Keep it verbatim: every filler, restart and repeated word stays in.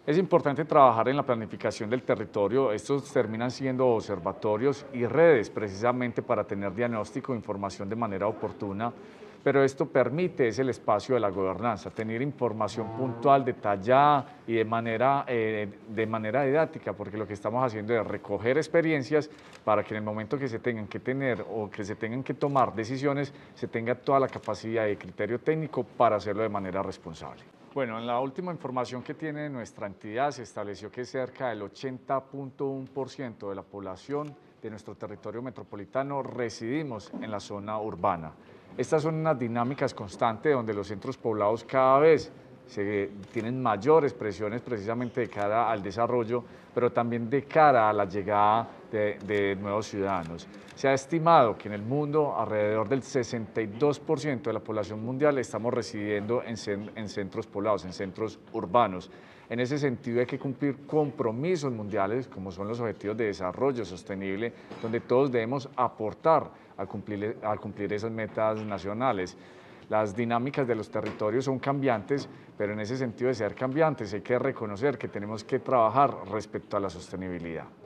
Es importante trabajar en la planificación del territorio. Estos terminan siendo observatorios y redes precisamente para tener diagnóstico e información de manera oportuna, pero esto permite, es el espacio de la gobernanza, tener información puntual, detallada y de manera, eh, de manera didáctica, porque lo que estamos haciendo es recoger experiencias para que en el momento que se tengan que tener o que se tengan que tomar decisiones, se tenga toda la capacidad y criterio técnico para hacerlo de manera responsable. Bueno, en la última información que tiene nuestra entidad se estableció que cerca del ochenta punto uno por ciento de la población de nuestro territorio metropolitano residimos en la zona urbana. Estas son unas dinámicas constantes donde los centros poblados cada vez se tienen mayores presiones precisamente de cara al desarrollo, pero también de cara a la llegada de, de nuevos ciudadanos. Se ha estimado que en el mundo alrededor del sesenta y dos por ciento de la población mundial estamos residiendo en, en centros poblados, en centros urbanos. En ese sentido hay que cumplir compromisos mundiales como son los Objetivos de Desarrollo Sostenible, donde todos debemos aportar a cumplir, a cumplir esas metas nacionales. Las dinámicas de los territorios son cambiantes, pero en ese sentido de ser cambiantes hay que reconocer que tenemos que trabajar respecto a la sostenibilidad.